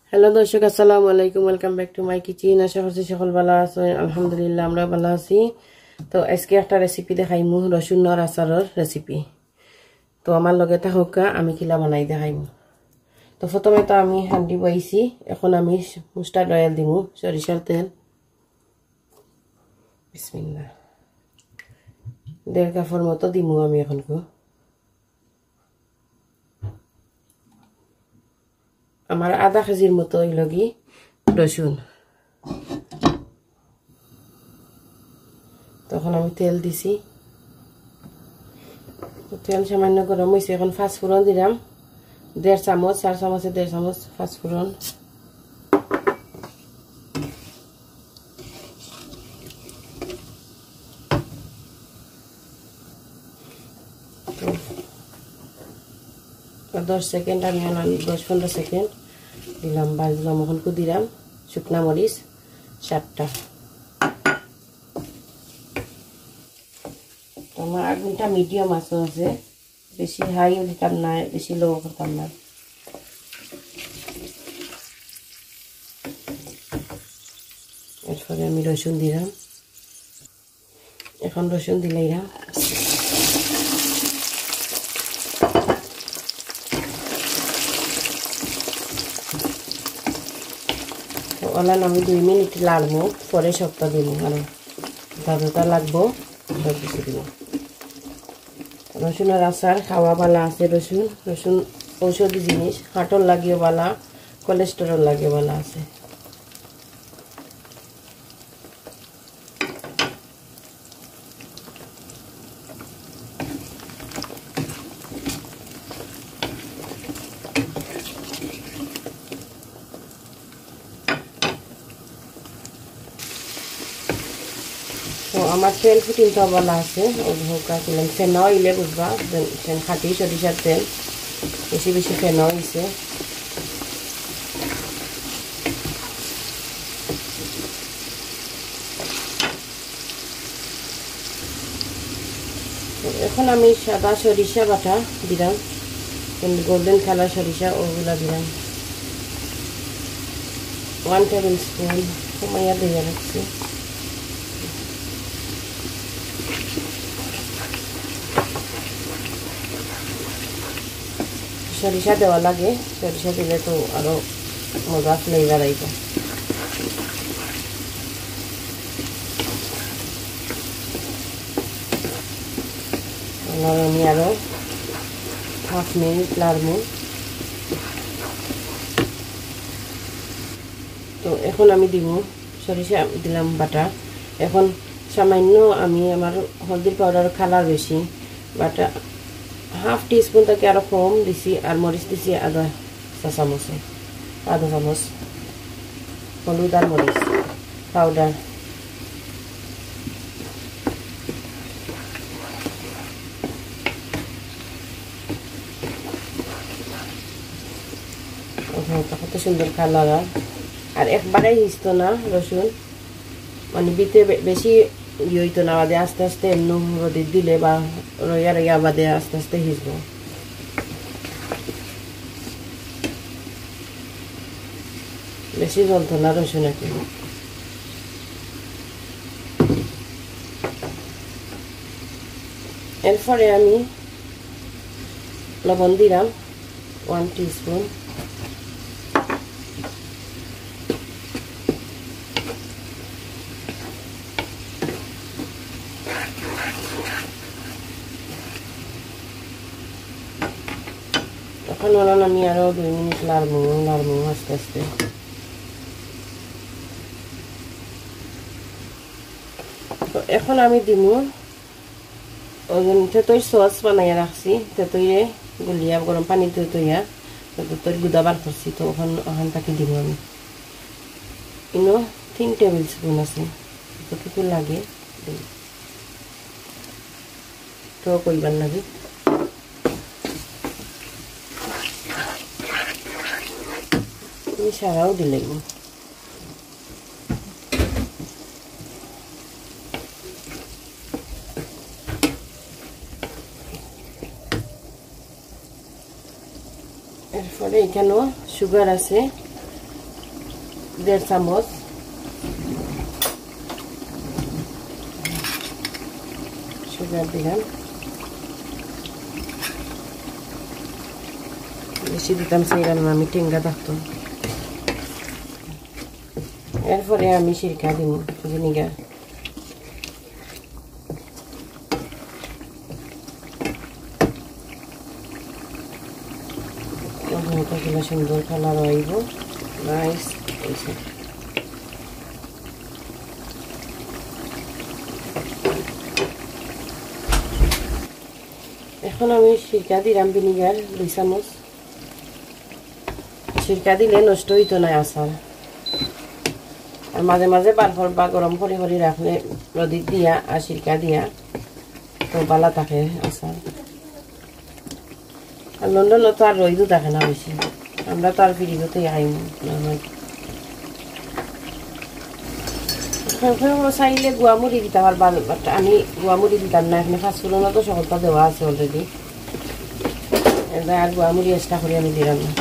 Hello দর্শক, আসসালামু আলাইকুম। Welcome back to my kitchen. আশা করছি সকল ভালো আছেন। আলহামদুলিল্লাহ আমরা ভালো আছি। তো আজকে একটা রেসিপি দেখাইমু, রসুনের আচারের রেসিপি। তো আমার লগে থাকা আমি কিলা বানাই দেখাইমু। তো প্রথমে তো আমি হান্ডি বইছি, এখন আমি মুস্টার্ড অয়েল দিমু, সরিষার তেল। বিসমিল্লাহ। 1.5 কাপের মতো দিমু আমি এখন। আমার আধা কেজির মতো লগি রসুন। তখন আমি তেল দিছি, তেল সামান্য গরম হয়েছে। এখন পাঁচফোড়ন দিলাম 1.5 চামচ, 4 চামচে 1.5 চামচ পাঁচফোড়ন। তো 10 সেকেন্ড আমি 10-15 সেকেন্ড দিলাম, বাজলাম। এখন দিলাম শুকনা মরিচ 7টা। আমার আগুনটা মিডিয়াম আছে, বেশি হাইও দিতাম না, বেশি লো করতাম না। এরপরে আমি রসুন দিলাম। এখন রসুন দিলাম, ওলান আমি 2 মিনিট লাড়বো, পরে সবটা দিব। মানে যতটা লাগবো সব কিছু দিব। রসুনের আচার খাওয়া বালা আছে। রসুন ঔষধি জিনিস, হাঁটর লাগিও বালা, কোলেস্টেরল লাগিও বালা আছে। তো আমার তেল ফুটিনটা বলা আছে, ওগুলো ফেনা হইলে বুঝবা খাটি সরিষার তেল, বেশি বেশি ফেনা হয়েছে। এখন আমি সাদা সরিষা বাটা দিলাম, গোল্ডেন কালার সরিষা, ওগুলা দিলাম 1 টেবিল স্পুন। কমাইয়া দিয়ে রাখছি। সরিষা দেওয়া লাগে, সরিষা দিলে তো আরো মজা ফ্লেভার আইবে। আমি আরো 1/2 মিনিট লাড়বো। তো এখন আমি দিব সরিষা দিলাম বাটা। এখন সামান্য আমি আমার হলদির পাউডার কালার বেশি, বাটা 1/2 টিস্পুন থেকে আরো কম দিছি। আর মরিচ দিছি আধা চামচ হলুদ আর মরিচ পাউডার। কত সুন্দর কালার। আর একবারে হিসত না রসুন, মানে বিতে বেশি হইতো না, বাদে আস্তে আস্তে এমনি রোদে দিলে বা রইয়া বাদে আস্তে আস্তে হিসব। বেশি জ্বলতো না রসুন একটু। এরপরে আমি লবণ দিলাম 1 টিস্পুন। এখন ওলান আমি আরো 2 মিনিট লাড়বো আস্তে আস্তে। তো এখন আমি দিব তেতই সস বানাইয়া রাখছি, তেতইয়ে গুলিয়া গরম পানি তৈয়া তেতই গুদা বার করছি। তো ওখান তাকে দিব আমি। ইনো 3 টেবিল স্পুন আছে, যতটুকু লাগে তো কইবার লাগে। সারাও দিলে এরপরে এখানেও সুগার আছে, 1.5 চামচ সুগার দিলাম। বেশি দিতাম সেই কারণে আমি টেঙ্গা থাকতো। এরপরে আমি সিরকা দিব ভিনেগার। কতগুলো সুন্দর কালার হইব, নাইস হয়েছে। এখন আমি সিরকা দিলাম ভিনেগার 2 চামচ। সিরকা দিলে নষ্ট হইতো না আচার। আর মাঝে মাঝে বারফর বা গরম করে করে রাখলে রোদিক দিয়া আর সিরকা দিয়া তো ভালো থাকে আচার। আর লন্ডনে তো আর রইদও থাকে না বেশি, আমরা তো আর ফ্রিজতেই খাইম। চাইলে গুয়ামুড়ি দিতে পারবা, আমি গুয়ামুড়ি দিতাম না। এখানে ফাঁসফুলনও তো সকলটা দেওয়া আছে অলরেডি, আর গুয়ামুড়ি এক্সট্রা করে আমি দিলাম না।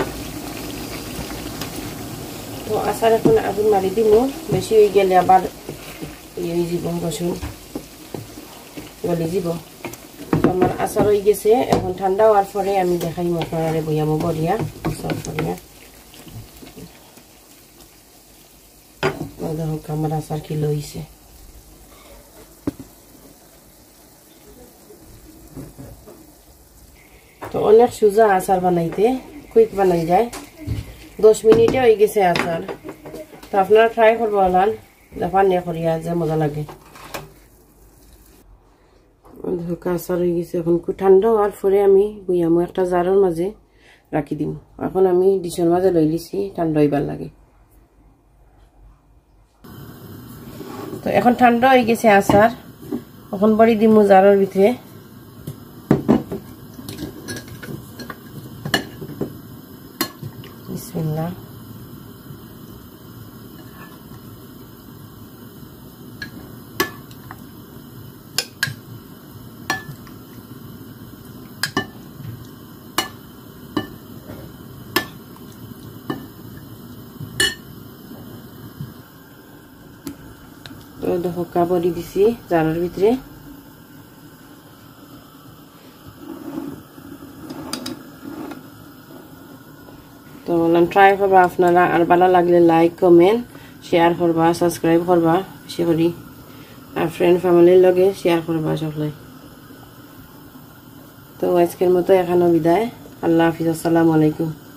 তো আচার এখন আগুন মারি দিব, বেশি হয়ে গেলে আবার ইয়ে হয়ে যাব, রসুন গলি যাব। আমার আচার হয়ে গেছে, এখন ঠান্ডা হওয়ার পরে আমি দেখাই আপনারা বইয়ামো বড়িয়া সব বড়িয়া। দেখো আমার আচার কি লইছে। তো অনেক সোজা আচার বানাইতে, কুইক বানাই যায়, 10 মিনিটে হয়ে গেছে আচার। তো আপনারা ট্রাই করবো হলান, দেখান নিয়ে করিয়া যে মজা লাগে। আচার হয়ে গেছে, এখন ঠান্ডা হওয়ার পরে আমি বইয়ামো একটা জারের মাঝে রাখি দিম। এখন আমি ডিশের মাঝে লই লিছি, ঠান্ডা হইবার লাগে। তো এখন ঠান্ডা হয়ে গেছে আচার, এখন বড়ি দিম জারের ভিতরে। বিসমিল্লাহ। তো দেখো কাবড়ি দিছি জারের ভিতরে। তো বললাম ট্রাই করবা আপনারা, আর ভালো লাগলে লাইক কমেন্ট শেয়ার করবা, সাবস্ক্রাইব করবা বেশি করি, আর ফ্রেন্ড ফ্যামিলির লগে শেয়ার করবা সকলে। তো আজকের মতো এখানে বিদায়, আল্লাহ হাফিজ, আসসালামু আলাইকুম।